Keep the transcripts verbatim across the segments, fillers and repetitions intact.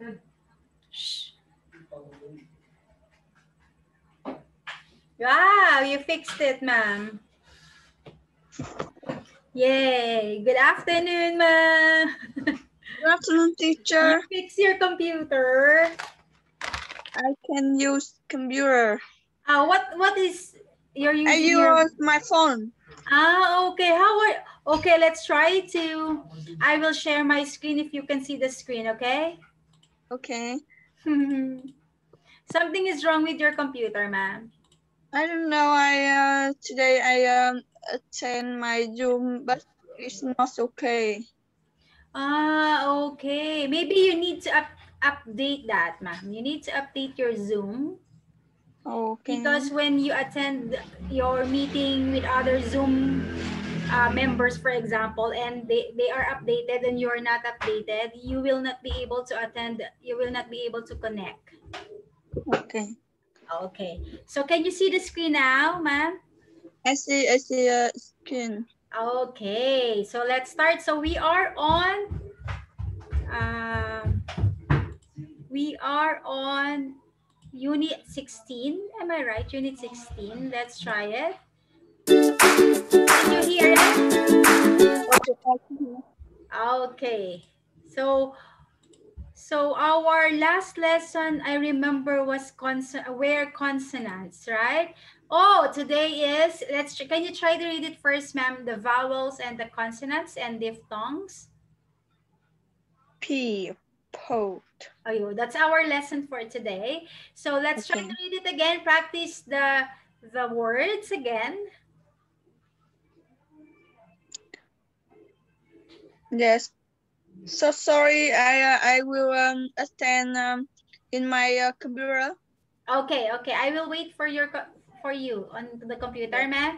Shh. Wow, you fixed it, ma'am. Yay. Good afternoon, ma'am. Good afternoon, You teacher. fix your computer. I can use computer. Ah, what what is you're I using your use my phone. Ah, okay. How are okay, let's try to I will share my screen if you can see the screen, okay? Okay. Something is wrong with your computer, ma'am. I don't know. I uh, today I um attend my Zoom, but it's not okay. Ah, okay. Maybe you need to up, update that, ma'am. You need to update your Zoom Okay. because when you attend your meeting with other Zoom uh, members, for example, and they, they are updated and you are not updated, you will not be able to attend, you will not be able to connect. Okay. Okay. So can you see the screen now, ma'am? I see. I see a screen. Okay. So let's start. So we are on um, we are on unit sixteen. Am I right? Unit sixteen. Let's try it. Can you hear it? Okay. I can hear. Okay. So so our last lesson I remember was cons- where consonants, right? Oh, today is let's can you try to read it first, ma'am? The vowels and the consonants and diphthongs. P. Pot. Ayun, that's our lesson for today. So let's try to Okay. read it again. Practice the the words again. Yes. So sorry. I uh, I will um attend um in my uh, computer. Okay, okay. I will wait for your co- for you on the computer, Yes. ma'am.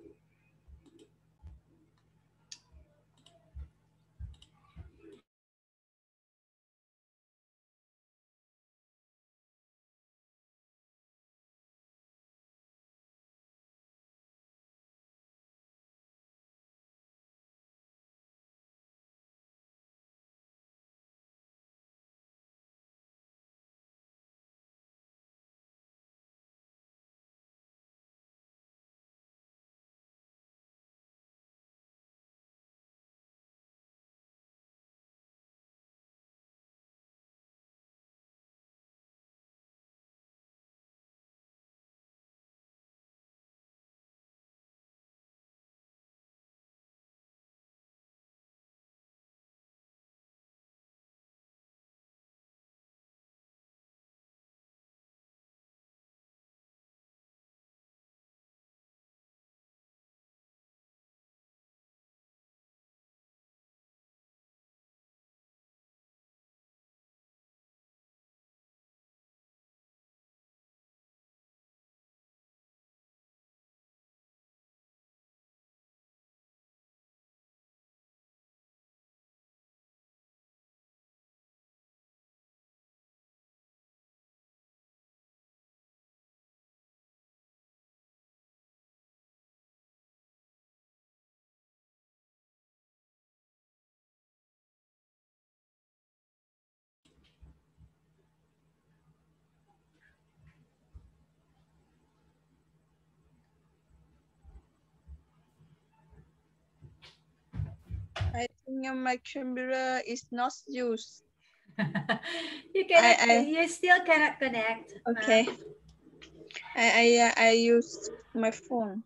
I think uh, my computer is not used. You I cannot. I You still cannot connect, okay. ma'am. I I uh, I use my phone.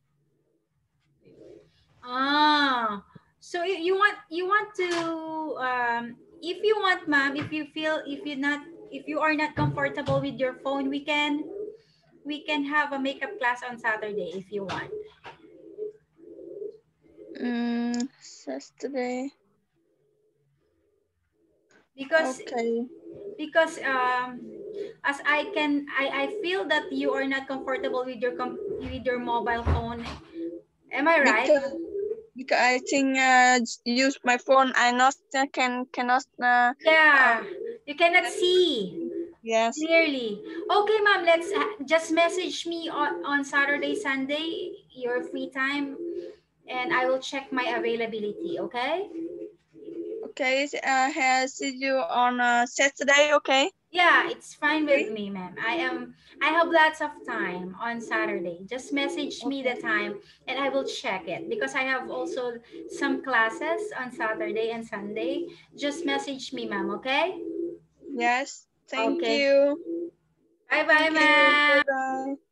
Ah. So you, you want you want to um if you want, ma'am, if you feel if you not if you are not comfortable with your phone, we can we can have a makeup class on Saturday if you want. Mm, Saturday. Because Okay. because um as I can I, I feel that you are not comfortable with your com- with your mobile phone. Am I right? Because because I think uh use my phone. I not uh, can cannot uh, uh Yeah, you cannot see yes. clearly. Okay, ma'am, let's ha- just message me on, on Saturday, Sunday, your free time, and I will check my availability, okay? Okay, uh, have see you on uh, Saturday, okay? Yeah, it's fine with Okay. me, ma'am. I am I have lots of time on Saturday. Just message me the Okay. time and I will check it because I have also some classes on Saturday and Sunday. Just message me, ma'am, okay? Yes. Thank Okay. you. Bye bye, Thank you. ma'am. Bye bye.